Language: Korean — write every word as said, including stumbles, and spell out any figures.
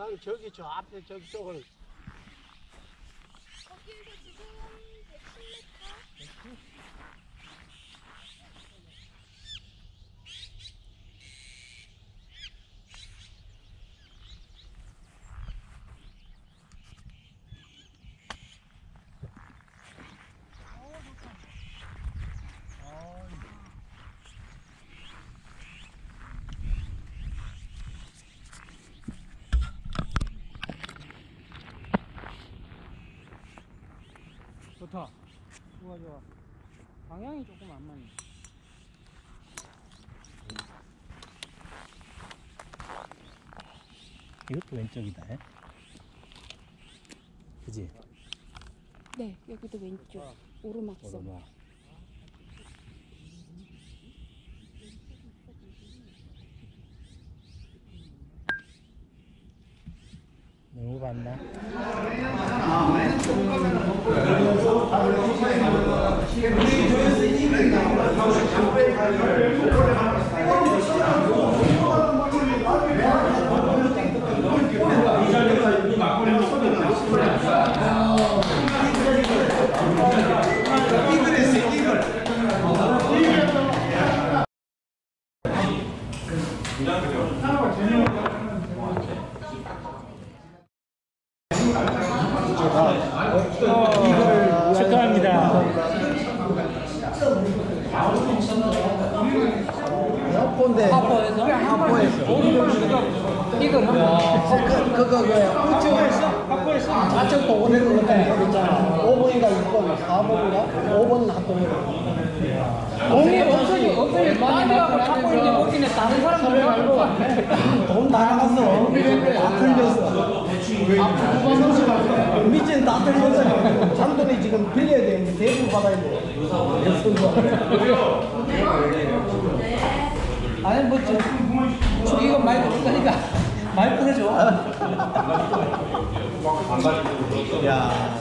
방향 저기 저 앞에 저기 쪽을. 거기에서 지금 백십 미터. 좋다. 좋아 좋아. 방향이 조금 안 맞네. 이것도 왼쪽이다. 에? 그지? 네, 여기도 왼쪽. 오르막선. 오르막. 너무 봤나? 축하합니다. 하포인데. 하포에서? 하포에서. 이걸 그, 그거, 그, 우측에서? 하포에서? 좌측 보고되는 것 같은 거 있잖아. 오 번인가 육 번, 사 번인가? 오 번 하포. 돈이 없어지, 없어지. 딴 데 가고 찾고 있는데 못 끼네. 다른 사람들 말고. 돈 다 나갔어. 다 틀렸어. 밑에는 다 틀렸어. 잔돈이 지금 빌려야 되는데 대부분 받아야 돼. 아니 뭐 저, 이거 말 부르니까 말 부르죠. 야.